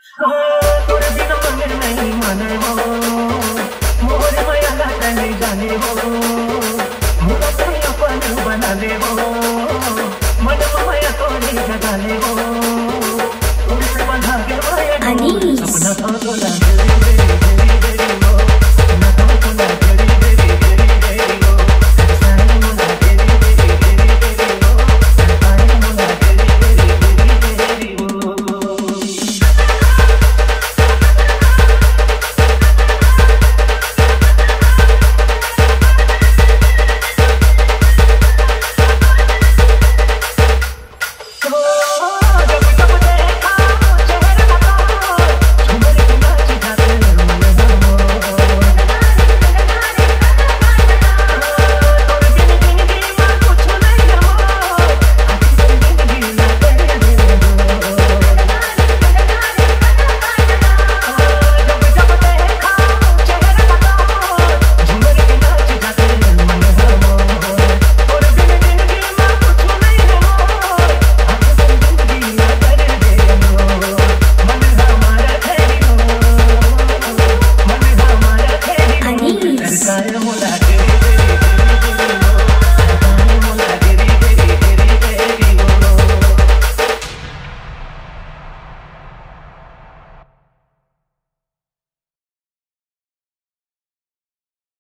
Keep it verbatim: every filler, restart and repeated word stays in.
तोरे बिना मन नहीं माने हो मोरे माया लाता नहीं जाने हो मुझे तो अपन बना ले हो मन माया तो नहीं जगा ले हो तुमसे बंधा के माया सपना तो